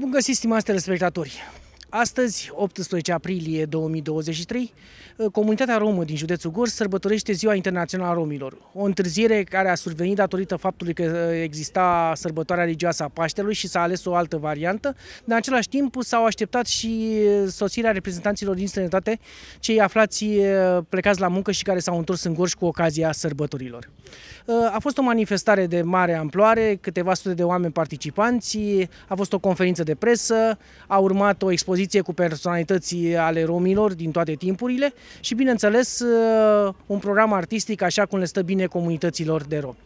Bun găsit, stimați telespectatori! Astăzi, 18 aprilie 2023, comunitatea romă din județul Gorj sărbătorește Ziua Internațională a Romilor. O întârziere care a survenit datorită faptului că exista sărbătoarea religioasă a Paștelui și s-a ales o altă variantă, dar în același timp s-au așteptat și sosirea reprezentanților din străinătate, cei aflați plecați la muncă și care s-au întors în Gorj cu ocazia sărbătorilor. A fost o manifestare de mare amploare, câteva sute de oameni participanți, a fost o conferință de presă, a urmat o expoziție cu personalități ale romilor din toate timpurile și, bineînțeles, un program artistic așa cum le stă bine comunităților de romi.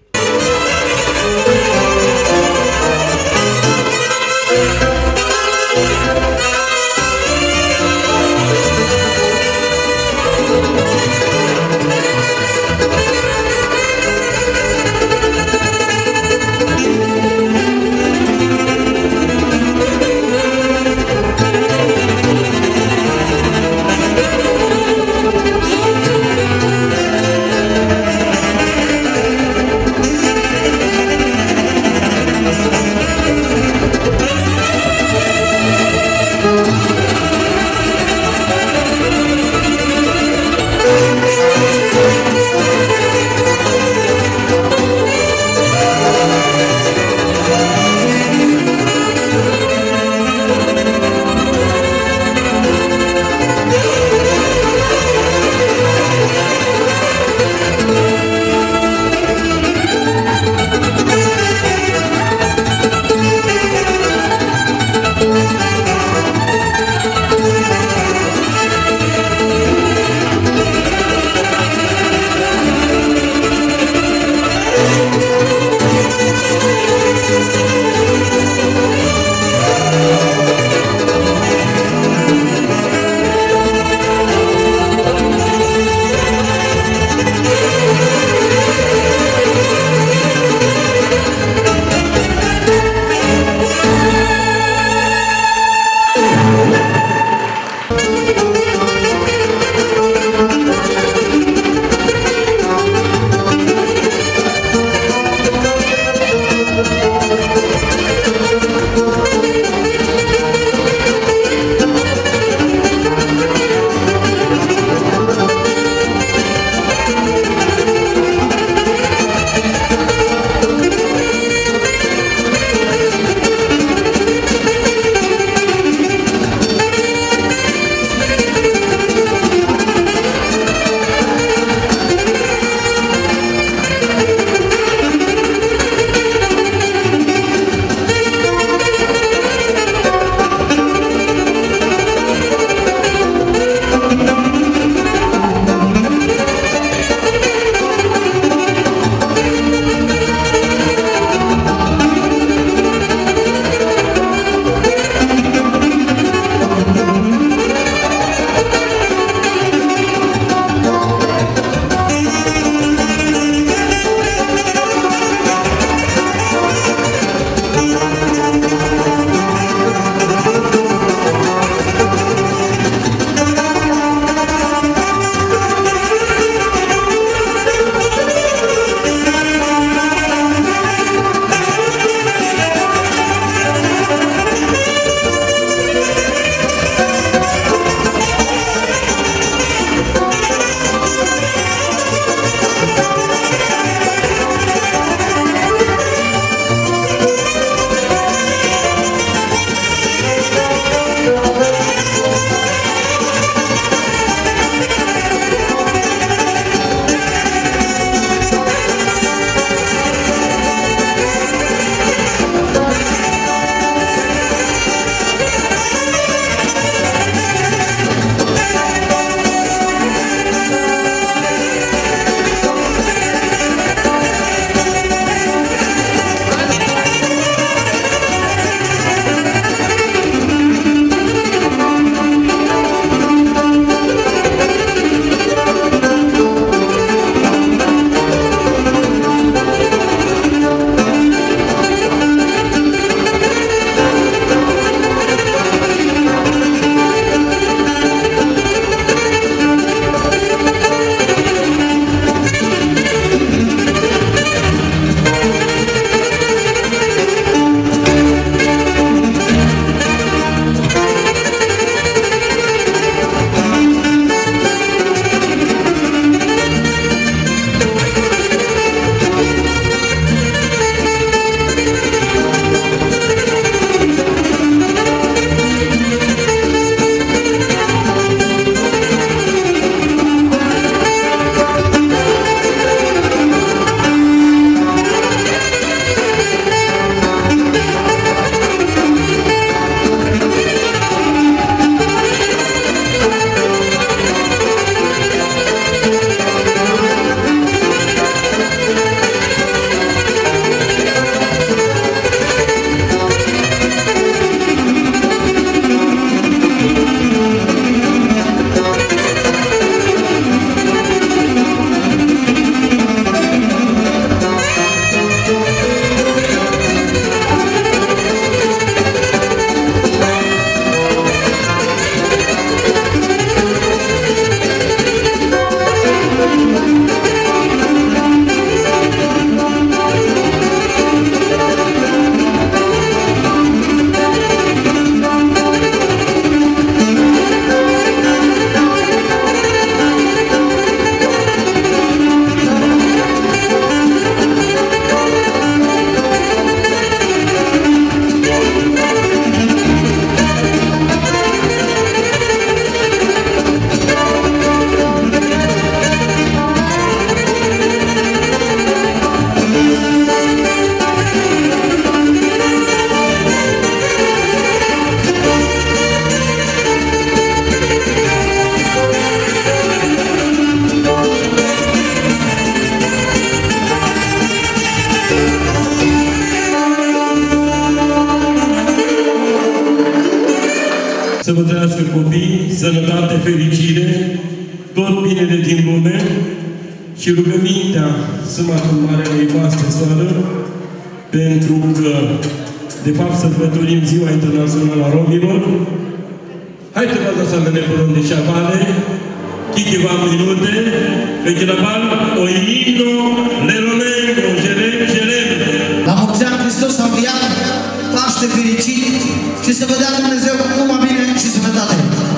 să vă trăiască copii, sănătate, fericire, tot binele din lume și rugămintea să mă acum Marele voastre soară, pentru că, de fapt, sărbătorim Ziua Internațională a Romilor. Haideți să vă să ne bucurăm de șavale, chichiva minute, perché la palma o inno le romengo, gerem. La mulți ani Hristos a înviat, Paște fericit și să vă dea Dumnezeu numai bine și sănătate.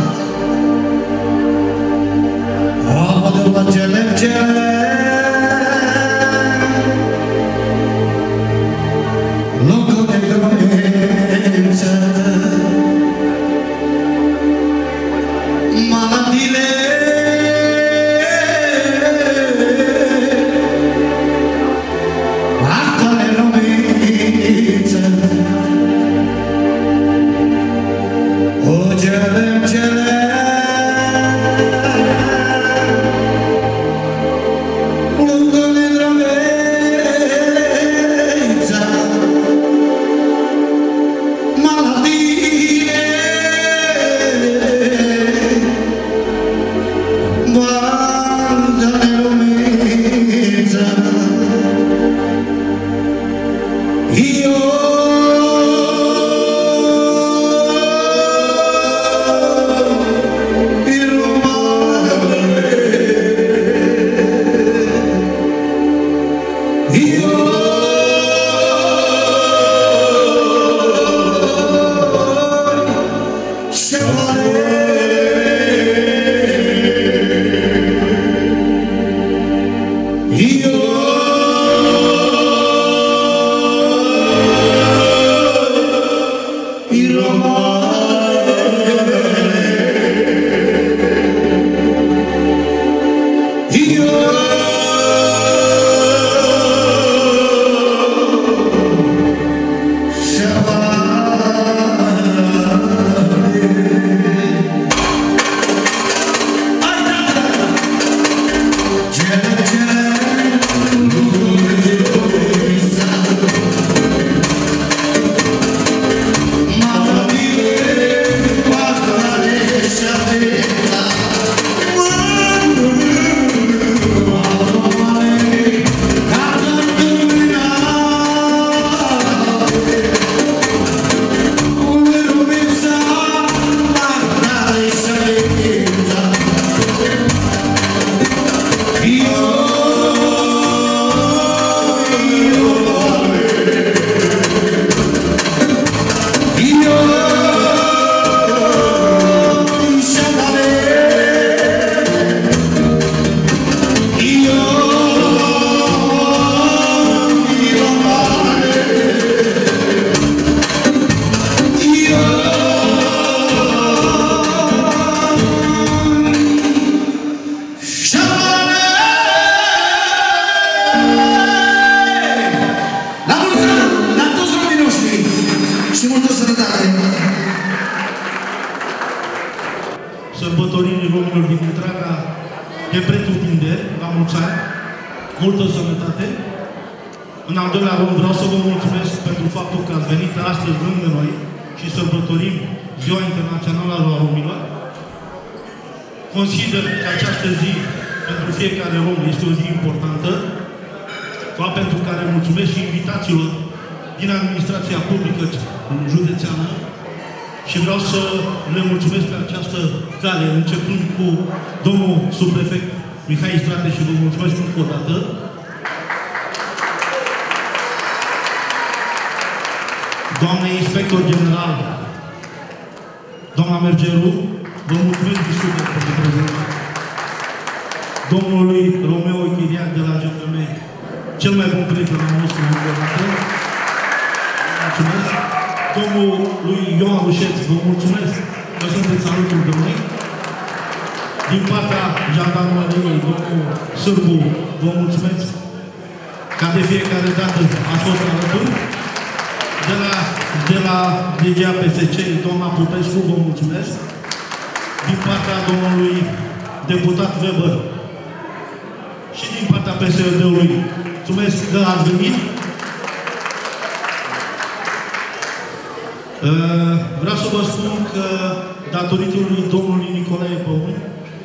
Amadou Gelem locul de grămăință, maladile artale romiță, o Gelem locul de grămăință, maladile artale romiță. Io il romano, io Sărbătoririi romilor din întreaga de pretutinderi, la mulți ani, multă sănătate. În al doilea rând vreau să vă mulțumesc pentru faptul că ați venit astăzi lângă noi și sărbătorim Ziua Internațională a Romilor. Consider că această zi, pentru fiecare rom, este o zi importantă, fapt pentru care mulțumesc și invitațiilor din administrația publică județeană și vreau să le mulțumesc pe această cale, începând cu domnul subprefect Mihai Strate și vă mulțumesc încă o dată. Doamne inspector general, doamna Mergeru, vă mulțumesc de suflet pentru prezență. Domnului Romeo Chiriac de la GTM, cel mai bun prieten al nostru încă o dată. Mulțumesc. Domnul lui Ioan Ușeț, vă mulțumesc că sunteți alături de noi. Din partea jandarmeriei, domnul Sârbu, vă mulțumesc ca de fiecare dată ați fost alături. De la DGAPSC, doamna Popescu, vă mulțumesc. Din partea domnului deputat Weber și din partea PSD-ului, mulțumesc că ați venit. Vreau să vă spun că datorită lui domnului Nicolae Păun,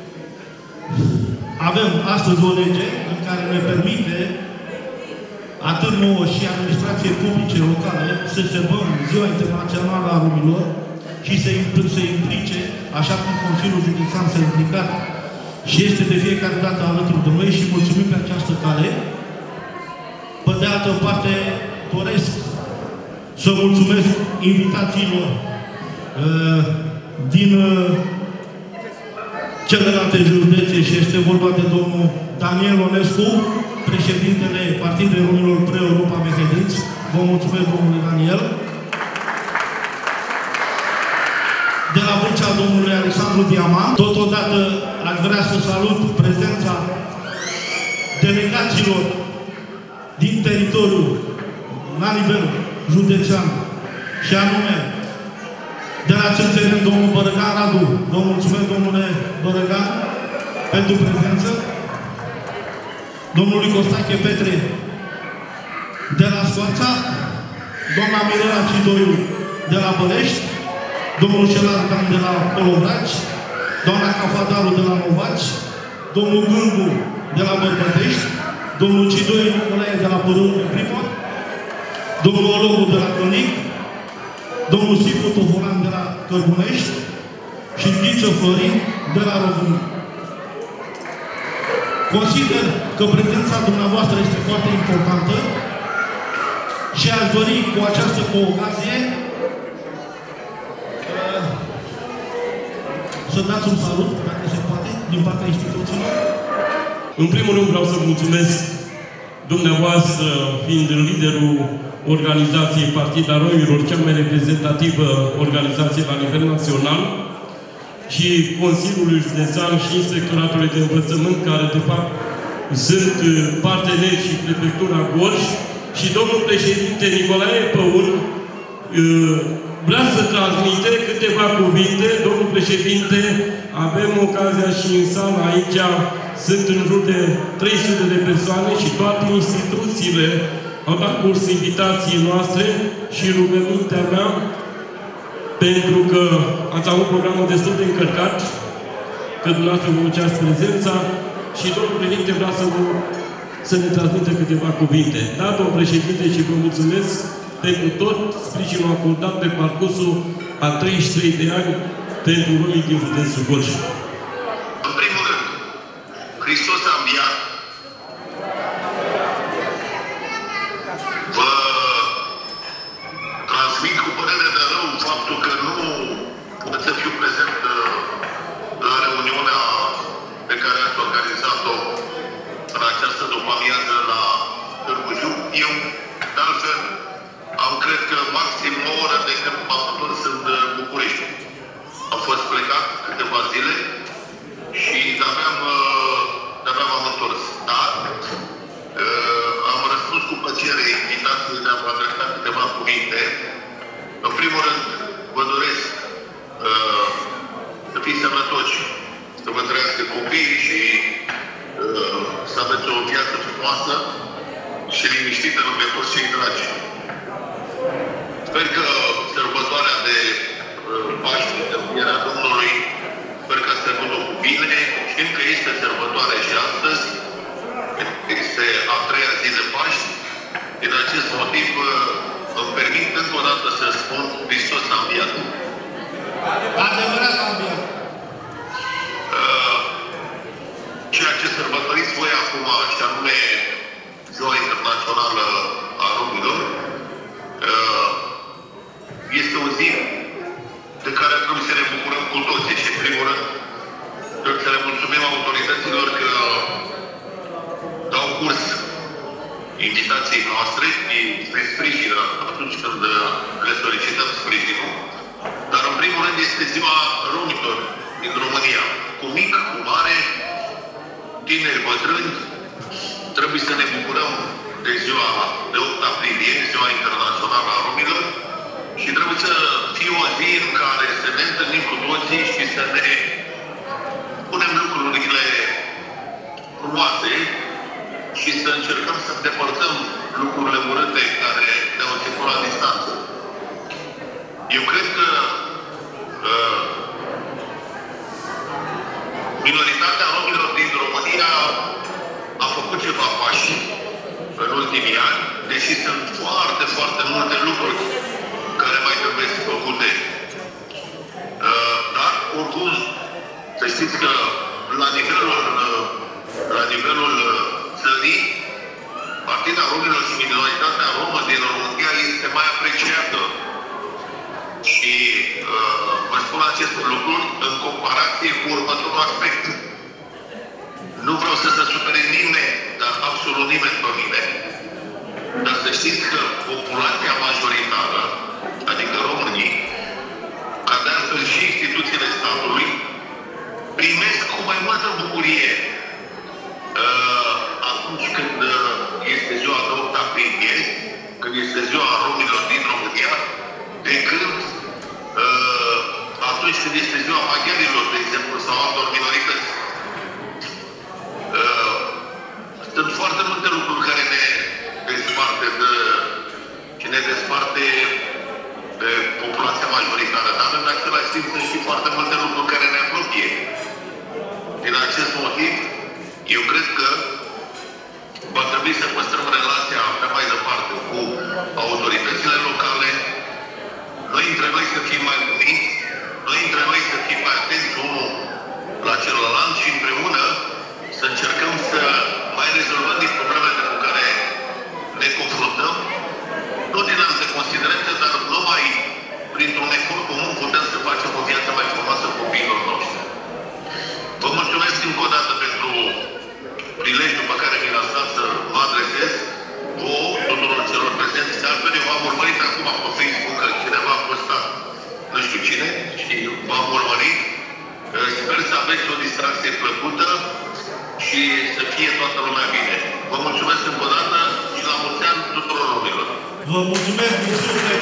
avem astăzi o lege în care ne permite atât nouă și administrație publice locale să sărbăm Ziua Internațională a Romilor și să implice, așa cum Consiliul Județean s-a implicat și este de fiecare dată alături de noi și mulțumim pe această cale. Pe de altă parte, doresc să mulțumesc invitațiilor din celelalte județe și este vorba de domnul Daniel Onescu, președintele Partidului Romilor Pre-Europa Mehedinți. Vă mulțumesc, domnule Daniel. De la Vâlcea, domnului Alexandru Diamant. Totodată aș vrea să salut prezența delegaților din teritoriul la nivel județean și anume de la Țânțăren, domnul Bărăgan Radu. Vă mulțumesc, domnule Bărăgan, pentru prezență. Domnului Costache Petre de la Scoarța, doamna Mirela Cidoiu de la Bălești, domnul Șelarcan de la Polobraci, doamna Cafadaru de la Novaci, domnul Gângu de la Bărbătești, domnul Cidoiu Nicolae de la Părâul de Primă, domnul Ologu de la Cănic, domnul Sifu Tovolan de la Cărbunești și Ghiță Florin de la România. Consider că prezența dumneavoastră este foarte importantă și aș dori cu această ocazie să dați un salut, dacă se poate, din partea instituțiilor. În primul rând vreau să mulțumesc dumneavoastră, fiind liderul organizației Partida Romilor, cea mai reprezentativă organizație la nivel național, și Consiliului Județean și Inspectoratului de Învățământ, care de fapt sunt parteneri și Prefectura Gorj, și domnul președinte Nicolae Păun vrea să transmite câteva cuvinte. Domnul președinte, avem ocazia și în sală aici, sunt în jur de 300 de persoane și toate instituțiile au dat curs invitației noastre și rugămintea mea, pentru că ați avut programul destul de încărcat, că dumneavoastră vă duceați prezența și domnul președinte vrea să ne transmită câteva cuvinte. Da, domnul președinte, și vă mulțumesc pentru tot sprijinul acordat pe parcursul a 33 de ani pentru romii din județul Gorj. În primul rând, Hristos a înviat. Vă transmit cu părere de rău faptul că nu pot să fiu prezent la reuniunea pe care ați organizat-o în această după-amiază la Târgu Jiu. Eu, de altfel, am cred că maxim o oră de când m-am întors în București. Am fost plecat câteva zile și de-abia m-am întors. Dar am răspuns cu plăcere invitației de a vă adresa câteva cuvinte. În primul rând, vă doresc să fiți sănătoși, să vă trăiască copiii și să aveți o viață frumoasă și liniștită lângă toți cei dragi. Sper că sărbătoarea de Paște, de Învierea Domnului, sper că să vă cu bine. Știm că este sărbătoare și astăzi, este a treia zi de Paști. Din acest motiv îmi permit încă o dată să spun Hristos a înviat. Adevărat a înviat. Ceea ce sărbătoriți voi acum, și anume Ziua Internațională a Romilor, este o zi de care trebuie să ne bucurăm cu toții și, în primul rând, trebuie să le mulțumim autorităților că dau curs invitației noastre și se sprijină atunci când le solicităm sprijinul. Dar, în primul rând, este Ziua Romilor din România. Cu mic, cu mare, tineri, bătrâni, trebuie să ne bucurăm de ziua de 8 aprilie, Ziua Internațională a Romilor, și trebuie să fie o zi în care să ne întâlnim cu toții și să ne punem lucrurile frumoase și să încercăm să îndepărtăm lucrurile urâte care ne-au ținut la distanță. Eu cred că minoritatea romilor din România a făcut ceva pași în ultimii ani, deși sunt foarte, foarte multe lucruri care mai trebuie să făcute. Dar, oricum, să știți că la nivelul țării, Partida Romilor și minoritatea romă din România este mai apreciată. Și vă spun aceste lucruri în comparație cu următorul aspect. Nu vreau să se supere nimeni, dar absolut nimeni pe mine. Dar să știți că populația majoritară, adică românii, ca de altfel și instituțiile statului, primesc cu mai multă bucurie atunci când este ziua de 8 aprilie, când este ziua romilor din România, decât atunci când este ziua maghiarilor, de exemplu, sau altor minorități. Sunt foarte multe lucruri care ne desparte de populația majoritară, dar în același timp sunt și foarte multe lucruri care ne apropie. Din acest motiv, eu cred că va trebui să păstrăm relația pe mai departe cu autoritățile locale, noi între noi să fim mai uniți, noi între noi să fim mai atenți unul la celălalt și împreună să încercăm să mai rezolvăm din problemele cu care ne confruntăm, nu din alte considerente, dar numai printr-un efort comun putem să facem o viață mai frumoasă copiilor noștri. Vă mulțumesc încă o dată pentru prilejul pe care mi l-ați dat să mă adresez vouă, tuturor celor prezenți. De altfel, eu v-am urmărit acum pe Facebook, că cineva a postat nu știu cine și v-am urmărit. Sper să aveți o distracție plăcută și să fie toată lumea bine. Vă mulțumesc încă o dată și la mulți ani tuturor romilor. Vă mulțumesc din suflet.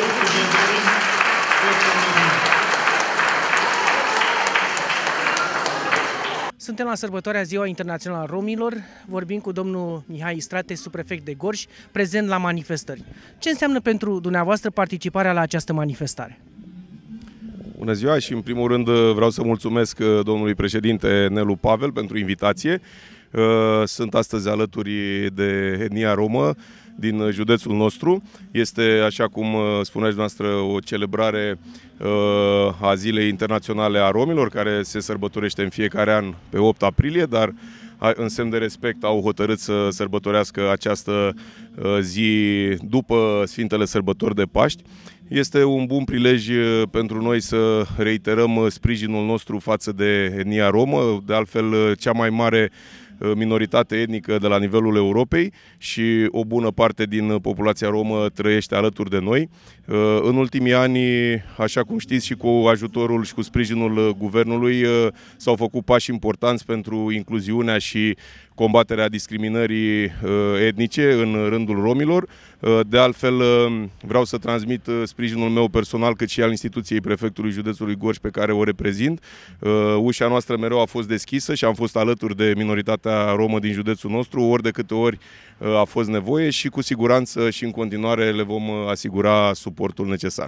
Suntem la sărbătoarea Ziua Internațională a Romilor, vorbim cu domnul Mihai Istrate, subprefect de Gorj, prezent la manifestări. Ce înseamnă pentru dumneavoastră participarea la această manifestare? Bună ziua și în primul rând vreau să mulțumesc domnului președinte Nelu Pavel pentru invitație. Sunt astăzi alături de etnia romă din județul nostru. Este, așa cum spuneați noastră, o celebrare a Zilei Internaționale a Romilor, care se sărbătorește în fiecare an pe 8 aprilie, dar în semn de respect au hotărât să sărbătorească această zi după Sfintele Sărbători de Paști. Este un bun prilej pentru noi să reiterăm sprijinul nostru față de etnia romă, de altfel cea mai mare minoritate etnică de la nivelul Europei și o bună parte din populația romă trăiește alături de noi. În ultimii ani, așa cum știți, și cu ajutorul și cu sprijinul guvernului s-au făcut pași importanți pentru incluziunea și combaterea discriminării etnice în rândul romilor. De altfel, vreau să transmit sprijinul meu personal, cât și al instituției prefectului județului Gorj pe care o reprezint. Ușa noastră mereu a fost deschisă și am fost alături de minoritatea romă din județul nostru, ori de câte ori a fost nevoie și cu siguranță și în continuare le vom asigura suportul necesar.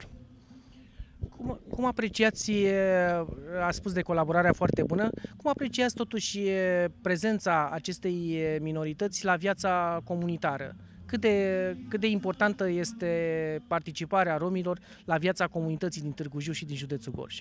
Cum apreciați, a spus de colaborarea foarte bună, cum apreciați totuși prezența acestei minorități la viața comunitară? Cât de importantă este participarea romilor la viața comunității din Târgu Jiu și din județul Gorj?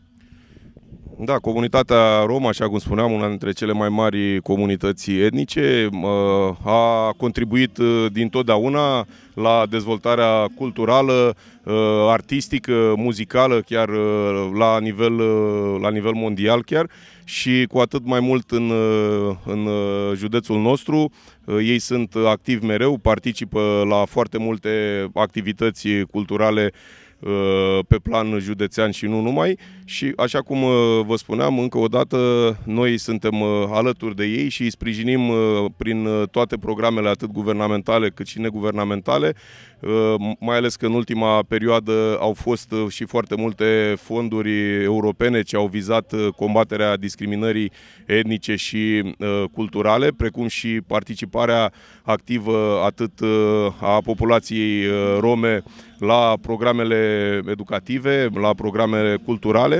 Da, comunitatea romă, așa cum spuneam, una dintre cele mai mari comunități etnice, a contribuit dintotdeauna la dezvoltarea culturală, artistică, muzicală, chiar la nivel mondial chiar, și cu atât mai mult în județul nostru. Ei sunt activi mereu, participă la foarte multe activități culturale pe plan județean și nu numai. Și așa cum vă spuneam, încă o dată, noi suntem alături de ei și îi sprijinim prin toate programele, atât guvernamentale cât și neguvernamentale, mai ales că în ultima perioadă au fost și foarte multe fonduri europene ce au vizat combaterea discriminării etnice și culturale, precum și participarea activă atât a populației rome la programele educative, la programele culturale.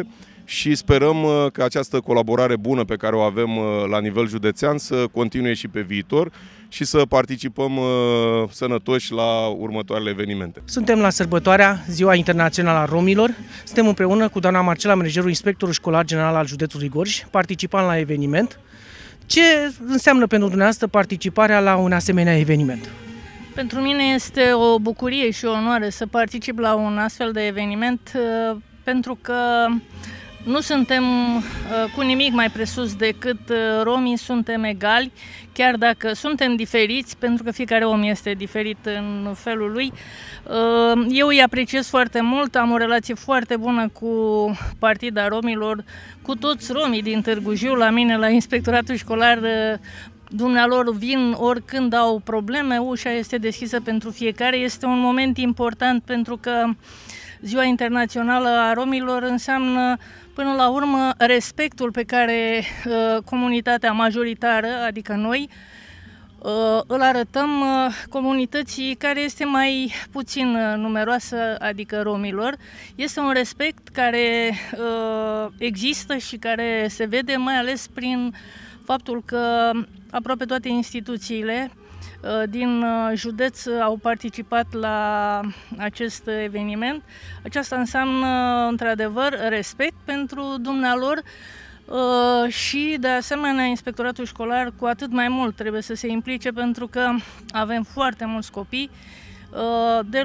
și sperăm că această colaborare bună pe care o avem la nivel județean să continue și pe viitor și să participăm sănătoși la următoarele evenimente. Suntem la sărbătoarea Ziua Internațională a Romilor. Suntem împreună cu doamna Marcela Mrejeru, inspectorul școlar general al județului Gorj, participant la eveniment. Ce înseamnă pentru dumneavoastră participarea la un asemenea eveniment? Pentru mine este o bucurie și o onoare să particip la un astfel de eveniment, pentru că nu suntem cu nimic mai presus decât romii, suntem egali, chiar dacă suntem diferiți, pentru că fiecare om este diferit în felul lui. Eu îi apreciez foarte mult, am o relație foarte bună cu Partida Romilor, cu toți romii din Târgu Jiu. La mine, la inspectoratul școlar, dumnealor vin oricând au probleme, ușa este deschisă pentru fiecare. Este un moment important pentru că Ziua Internațională a Romilor înseamnă până la urmă respectul pe care comunitatea majoritară, adică noi, îl arătăm comunității care este mai puțin numeroasă, adică romilor. Este un respect care există și care se vede mai ales prin faptul că aproape toate instituțiile din județ au participat la acest eveniment. Aceasta înseamnă, într-adevăr, respect pentru dumnealor și, de asemenea, inspectoratul școlar cu atât mai mult trebuie să se implice, pentru că avem foarte mulți copii. De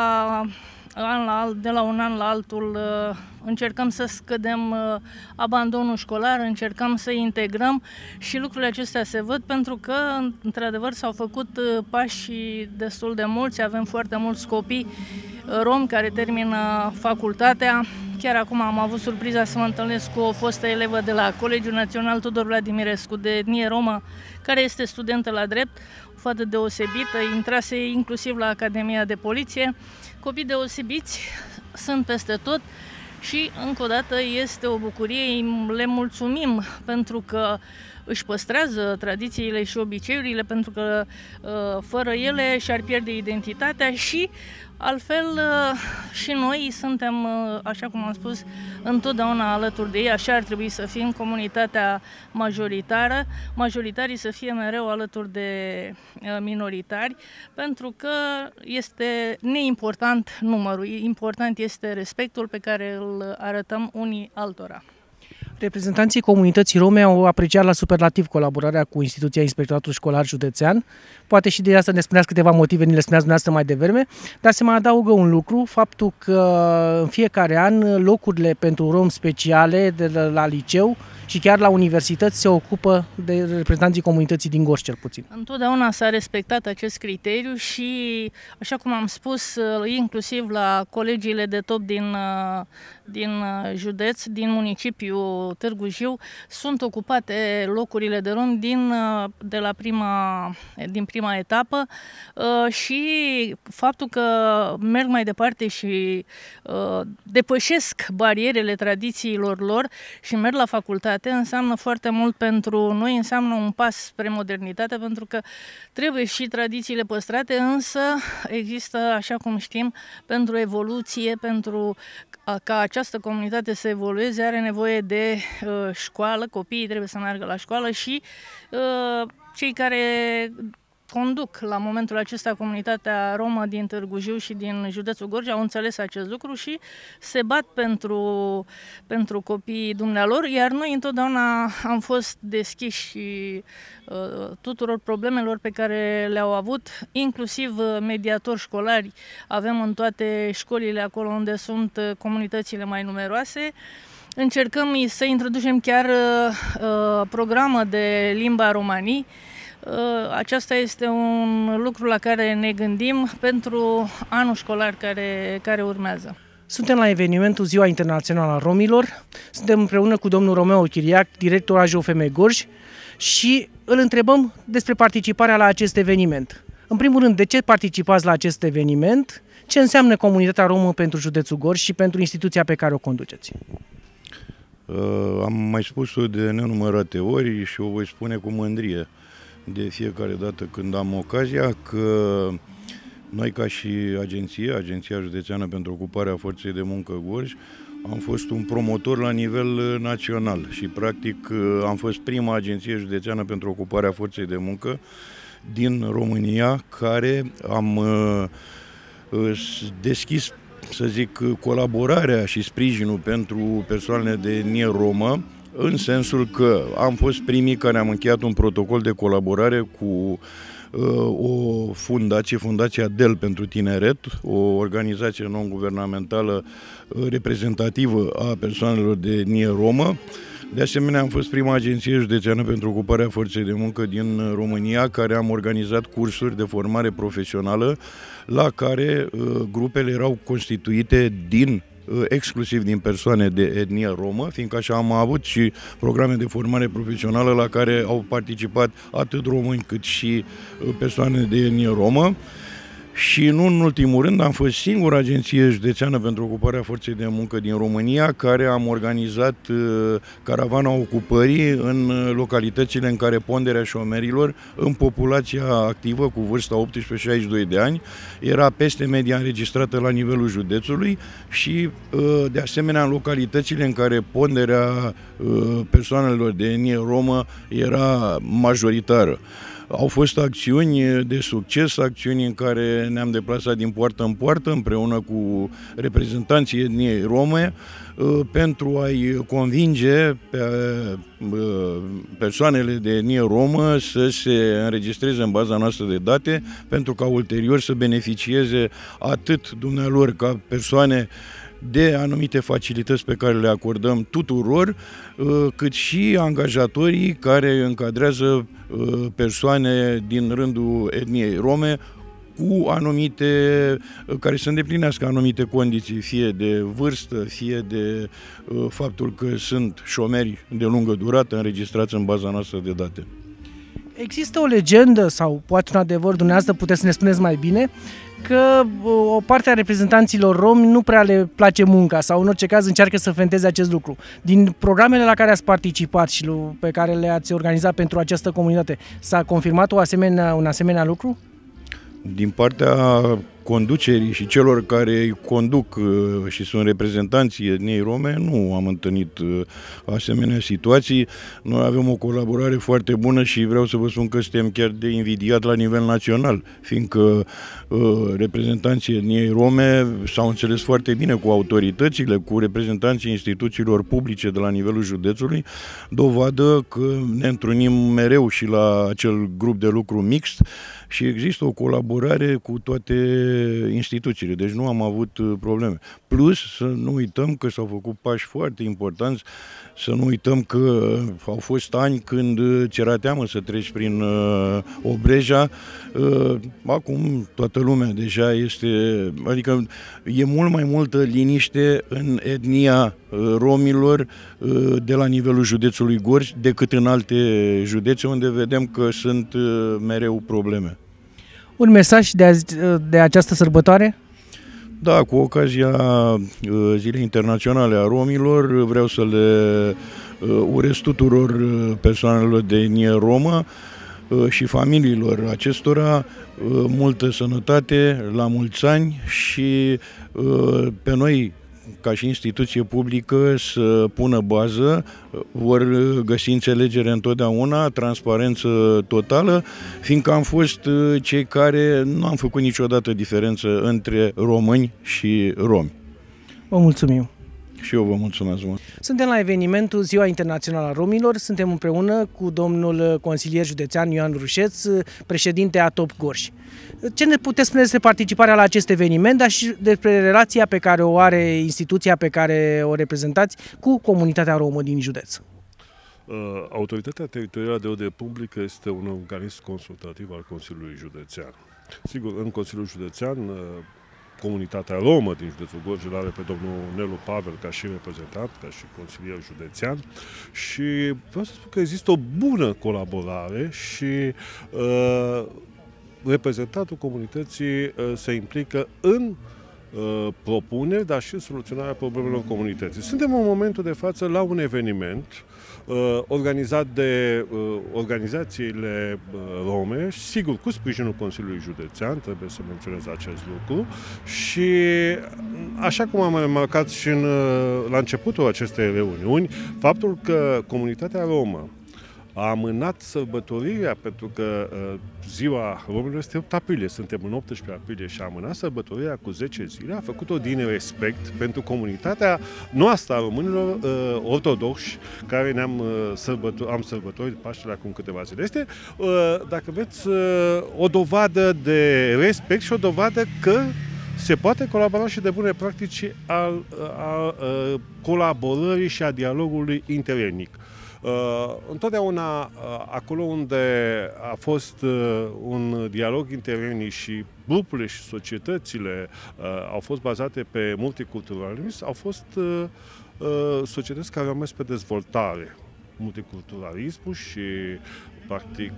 la un an la altul încercăm să scădem abandonul școlar, încercăm să integrăm și lucrurile acestea se văd pentru că, într-adevăr, s-au făcut pași destul de mulți. Avem foarte mulți copii romi care termină facultatea. Chiar acum am avut surpriza să mă întâlnesc cu o fostă elevă de la Colegiul Național Tudor Vladimirescu, de etnie romă, care este studentă la drept, o fată deosebită, intrase inclusiv la Academia de Poliție. Copii deosebiți sunt peste tot și, încă o dată, este o bucurie, le mulțumim pentru că își păstrează tradițiile și obiceiurile, pentru că fără ele și-ar pierde identitatea și altfel și noi suntem, așa cum am spus, întotdeauna alături de ei. Așa ar trebui să fim, comunitatea majoritară, majoritarii să fie mereu alături de minoritari, pentru că este neimportant numărul, important este respectul pe care îl arătăm unii altora. Reprezentanții comunității rome au apreciat la superlativ colaborarea cu instituția Inspectoratul Școlar Județean. Poate și de asta ne spuneați câteva motive, ni le spuneați dumneavoastră mai devreme, dar se mai adaugă un lucru, faptul că în fiecare an locurile pentru romi speciale de la liceu și chiar la universități se ocupă de reprezentanții comunității din Gorj, cel puțin. Întotdeauna s-a respectat acest criteriu și, așa cum am spus, inclusiv la colegiile de top din județ, din municipiul Târgu Jiu, sunt ocupate locurile de romi din prima etapă și faptul că merg mai departe și depășesc barierele tradițiilor lor și merg la facultate înseamnă foarte mult pentru noi, înseamnă un pas spre modernitate, pentru că trebuie și tradițiile păstrate, însă există, așa cum știm, pentru evoluție, pentru ca această comunitate să evolueze, are nevoie de școală, copiii trebuie să meargă la școală și cei care conduc la momentul acesta comunitatea romă din Târgu Jiu și din județul Gorj au înțeles acest lucru și se bat pentru copiii dumnealor, iar noi întotdeauna am fost deschiși tuturor problemelor pe care le-au avut, inclusiv mediatori școlari avem în toate școlile acolo unde sunt comunitățile mai numeroase. Încercăm să introducem chiar programă de limba romanii. Aceasta este un lucru la care ne gândim pentru anul școlar care urmează. Suntem la evenimentul Ziua Internațională a Romilor. Suntem împreună cu domnul Romeo Chiriac, director AJOFM Gorj, și îl întrebăm despre participarea la acest eveniment. În primul rând, de ce participați la acest eveniment? Ce înseamnă comunitatea romă pentru județul Gorj și pentru instituția pe care o conduceți? Am mai spus-o de nenumărate ori și o voi spune cu mândrie de fiecare dată când am ocazia, că noi, ca și Agenția Județeană pentru Ocuparea Forței de Muncă Gorj, am fost un promotor la nivel național și practic am fost prima agenție județeană pentru ocuparea forței de muncă din România care am deschis, să zic, colaborarea și sprijinul pentru persoanele de etnie romă, în sensul că am fost primii care am încheiat un protocol de colaborare cu o fundație, Fundația DEL pentru Tineret, o organizație non-guvernamentală reprezentativă a persoanelor de etnie romă. De asemenea, am fost prima agenție județeană pentru ocuparea forței de muncă din România, care am organizat cursuri de formare profesională, la care grupele erau constituite exclusiv din persoane de etnie romă, fiindcă așa am avut și programe de formare profesională la care au participat atât români cât și persoane de etnie romă. Și nu în ultimul rând am fost singura agenție județeană pentru ocuparea forței de muncă din România care am organizat caravana ocupării în localitățile în care ponderea șomerilor în populația activă cu vârsta 18-62 de ani era peste media înregistrată la nivelul județului și de asemenea în localitățile în care ponderea persoanelor de etnie romă era majoritară. Au fost acțiuni de succes, acțiuni în care ne-am deplasat din poartă în poartă împreună cu reprezentanții etniei rome pentru a-i convinge pe persoanele de etnie romă să se înregistreze în baza noastră de date pentru ca ulterior să beneficieze atât dumnealor ca persoane de anumite facilități pe care le acordăm tuturor, cât și angajatorii care încadrează persoane din rândul etniei rome cu anumite, care să îndeplinească anumite condiții, fie de vârstă, fie de faptul că sunt șomeri de lungă durată înregistrați în baza noastră de date. Există o legendă, sau poate un adevăr, dumneavoastră puteți să ne spuneți mai bine, că o parte a reprezentanților romi nu prea le place munca sau în orice caz încearcă să fenteze acest lucru. Din programele la care ați participat și pe care le-ați organizat pentru această comunitate, s-a confirmat un asemenea lucru? Din partea conducerii și celor care îi conduc și sunt reprezentanții etniei rome, nu am întâlnit asemenea situații. Noi avem o colaborare foarte bună și vreau să vă spun că suntem chiar de invidiat la nivel național, fiindcă reprezentanții etniei rome s-au înțeles foarte bine cu autoritățile, cu reprezentanții instituțiilor publice de la nivelul județului, dovadă că ne întrunim mereu și la acel grup de lucru mixt și există o colaborare cu toate instituțiile, deci nu am avut probleme. Plus, să nu uităm că s-au făcut pași foarte importanți, să nu uităm că au fost ani când ți-era teamă să treci prin Obreja, acum toată lumea deja este, adică e mult mai multă liniște în etnia romilor de la nivelul județului Gorj decât în alte județe unde vedem că sunt mereu probleme. Un mesaj de această sărbătoare? Da, cu ocazia Zilei Internaționale a Romilor vreau să le urez tuturor persoanelor de etnie romă și familiilor acestora multă sănătate, la mulți ani și pe noi ca și instituție publică să pună bază, vor găsi înțelegere întotdeauna, transparență totală, fiindcă am fost cei care nu am făcut niciodată diferență între români și romi. Vă mulțumim! Și eu vă mulțumesc mult! Suntem la evenimentul Ziua Internațională a Romilor, suntem împreună cu domnul consilier județean Ioan Rușeț, președinte ATOP Gorj. Ce ne puteți spune despre participarea la acest eveniment, dar și despre relația pe care o are instituția pe care o reprezentați cu comunitatea romă din județ? Autoritatea teritorială de ordine publică este un organism consultativ al Consiliului Județean. Sigur, în Consiliul Județean, comunitatea romă din județul Gorj îl are pe domnul Nelu Pavel ca și reprezentant, ca și consilier județean și vreau să spun că există o bună colaborare și reprezentantul comunității se implică în propuneri, dar și soluționarea problemelor comunității. Suntem în momentul de față la un eveniment organizat de organizațiile rome, sigur cu sprijinul Consiliului Județean, trebuie să menționez acest lucru, și așa cum am remarcat și la începutul acestei reuniuni, faptul că comunitatea romă a amânat sărbătorirea, pentru că ziua romilor este 8 aprilie, suntem în 18 aprilie, și a amânat sărbătorirea cu 10 zile, a făcut-o din respect pentru comunitatea noastră a românilor ortodoxi, care am sărbătorit Paștele acum câteva zile. Este, dacă veți, o dovadă de respect și o dovadă că se poate colabora și de bune practici al colaborării și a dialogului interetnic. Întotdeauna acolo unde a fost un dialog interetnic și grupurile și societățile au fost bazate pe multiculturalism, au fost societăți care au mers pe dezvoltare. Multiculturalismul și, practic,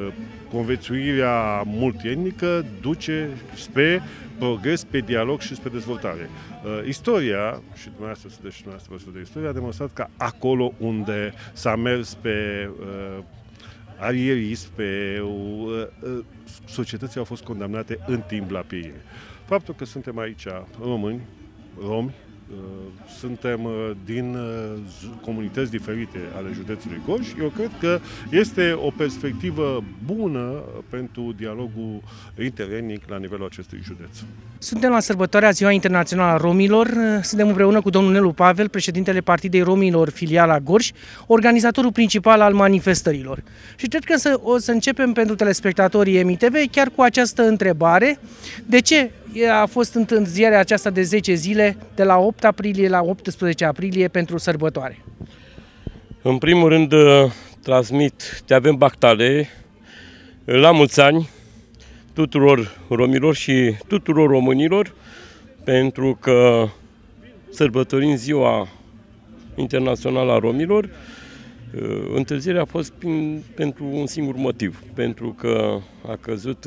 conviețuirea multietnică duce spre progres, pe dialog și spre dezvoltare. Istoria, și dumneavoastră sunteți și dumneavoastră de istorie, a demonstrat că acolo unde s-a mers pe arierism, pe societățile au fost condamnate în timp la pieire. Faptul că suntem aici romi, suntem din comunități diferite ale județului Gorj, eu cred că este o perspectivă bună pentru dialogul interetnic la nivelul acestui județ. Suntem la sărbătoarea Ziua Internațională a Romilor, suntem împreună cu domnul Nelu Pavel, președintele Partidei Romilor, filiala Gorj, organizatorul principal al manifestărilor. Și cred că o să începem pentru telespectatorii MTV chiar cu această întrebare: de ce a fost întârzierea aceasta de 10 zile, de la 8 aprilie la 18 aprilie, pentru sărbătoare? În primul rând, transmit Te avem Bactale, la mulți ani tuturor romilor și tuturor românilor, pentru că sărbătorim Ziua Internațională a Romilor. Întârzierea a fost pentru un singur motiv, pentru că a căzut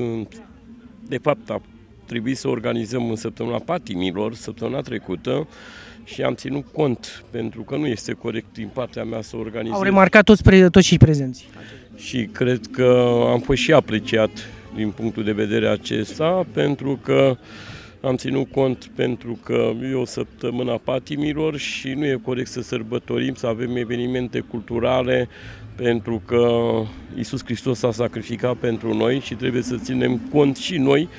de fapt a trebuit să organizăm în săptămâna patimilor, săptămâna trecută, și am ținut cont, pentru că nu este corect din partea mea să organizez. Au remarcat toți și prezenți. Și cred că am fost și apreciat din punctul de vedere acesta, pentru că am ținut cont, pentru că e o săptămână patimilor și nu e corect să sărbătorim, să avem evenimente culturale, pentru că Iisus Hristos s-a sacrificat pentru noi și trebuie să ținem cont și noi.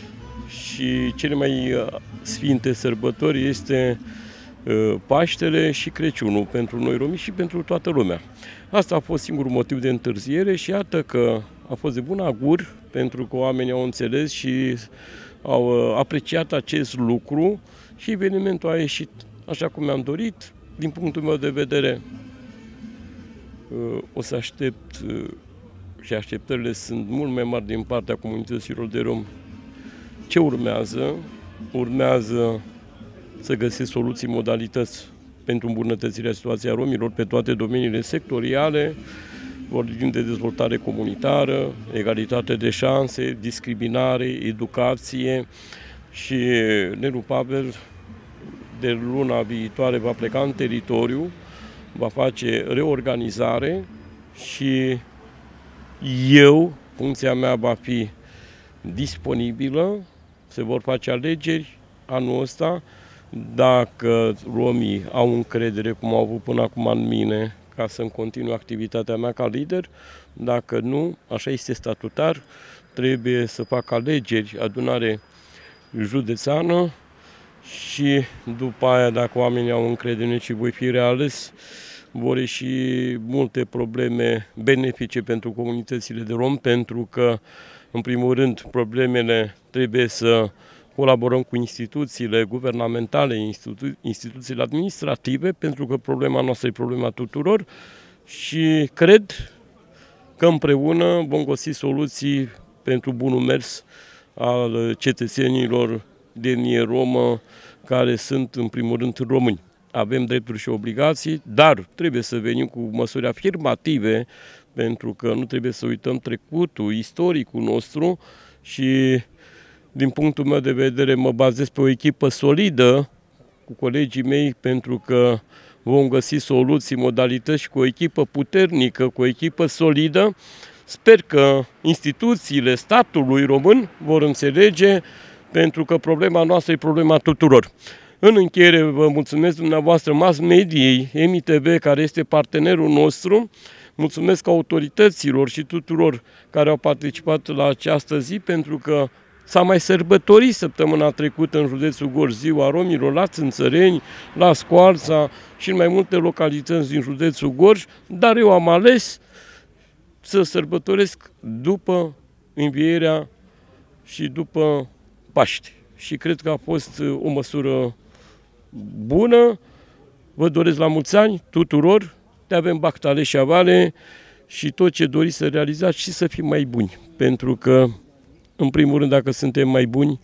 Și cele mai sfinte sărbători este Paștele și Crăciunul pentru noi romi și pentru toată lumea. Asta a fost singurul motiv de întârziere și iată că a fost de bun augur, pentru că oamenii au înțeles și au apreciat acest lucru și evenimentul a ieșit așa cum mi-am dorit. Din punctul meu de vedere, o să aștept, și așteptările sunt mult mai mari din partea comunităților de romi. Ce urmează? Urmează să găsesc soluții, modalități pentru îmbunătățirea situației romilor pe toate domeniile sectoriale, vorbim de dezvoltare comunitară, egalitate de șanse, discriminare, educație, și Nelu Pavel de luna viitoare va pleca în teritoriu, va face reorganizare și eu, funcția mea va fi disponibilă, se vor face alegeri anul ăsta. Dacă romii au încredere, cum au avut până acum în mine, ca să-mi continui activitatea mea ca lider, dacă nu, așa este statutar, trebuie să fac alegeri, adunare județeană, și după aia, dacă oamenii au încredere și voi fi reales, vor ieși multe probleme benefice pentru comunitățile de rom, pentru că, în primul rând, problemele trebuie să colaborăm cu instituțiile guvernamentale, instituțiile administrative, pentru că problema noastră e problema tuturor și cred că împreună vom găsi soluții pentru bunul mers al cetățenilor de etnie romă, care sunt în primul rând români. Avem drepturi și obligații, dar trebuie să venim cu măsuri afirmative, pentru că nu trebuie să uităm trecutul, istoricul nostru, și Din punctul meu de vedere, mă bazez pe o echipă solidă cu colegii mei, pentru că vom găsi soluții, modalități și cu o echipă puternică, cu o echipă solidă. Sper că instituțiile statului român vor înțelege, pentru că problema noastră e problema tuturor. În încheiere, vă mulțumesc dumneavoastră mass mediei, EMI-TV, care este partenerul nostru. Mulțumesc autorităților și tuturor care au participat la această zi, pentru că s-a mai sărbătorit săptămâna trecută în județul Gorj Ziua Romilor, la Țânțăreni, la Scoarța și în mai multe localități din județul Gorj, dar eu am ales să sărbătoresc după învierea și după Paște. Și cred că a fost o măsură bună. Vă doresc la mulți ani tuturor, te avem Bactale și Avale și tot ce doriți să realizați și să fim mai buni. Pentru că, în primul rând, dacă suntem mai buni,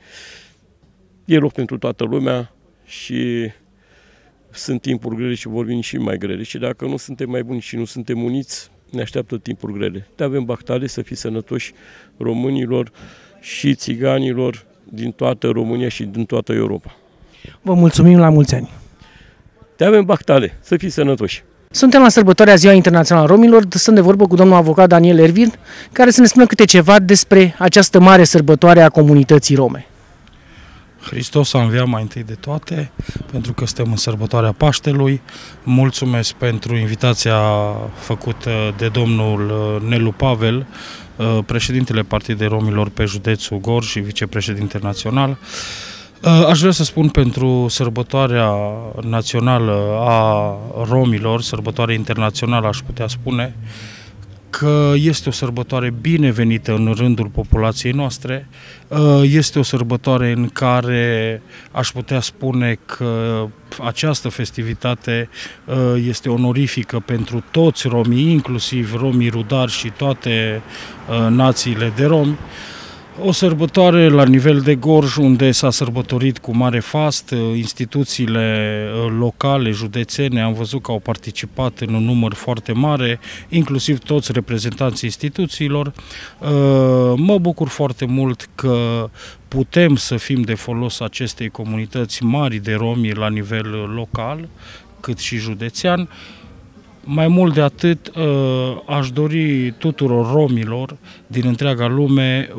e loc pentru toată lumea și sunt timpuri grele și vor veni și mai grele. Și dacă nu suntem mai buni și nu suntem uniți, ne așteaptă timpuri grele. Te avem Bactale, să fii sănătoși românilor și țiganilor din toată România și din toată Europa. Vă mulțumim, la mulți ani! Te avem Bactale, să fii sănătoși! Suntem la sărbătoarea Ziua Internațională a Romilor, sunt de vorbă cu domnul avocat Daniel Ervin, care să ne spună câte ceva despre această mare sărbătoare a comunității rome. Hristos a înviat mai întâi de toate, pentru că suntem în sărbătoarea Paștelui. Mulțumesc pentru invitația făcută de domnul Nelu Pavel, președintele Partidului Romilor pe județul Gorj și vicepreședinte național. Aș vrea să spun pentru sărbătoarea națională a romilor, sărbătoarea internațională aș putea spune, că este o sărbătoare binevenită în rândul populației noastre, este o sărbătoare în care aș putea spune că această festivitate este onorifică pentru toți romii, inclusiv romii rudari și toate națiile de romi. O sărbătoare la nivel de Gorj, unde s-a sărbătorit cu mare fast, instituțiile locale, județene, am văzut că au participat în un număr foarte mare, inclusiv toți reprezentanții instituțiilor. Mă bucur foarte mult că putem să fim de folos acestei comunități mari de romi la nivel local, cât și județean. Mai mult de atât, aș dori tuturor romilor din întreaga lume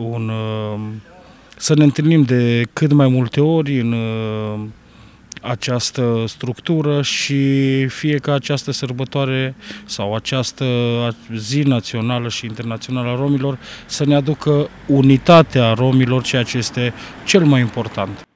să ne întâlnim de cât mai multe ori în această structură și fie ca această sărbătoare sau această zi națională și internațională a romilor să ne aducă unitatea romilor, ceea ce este cel mai important.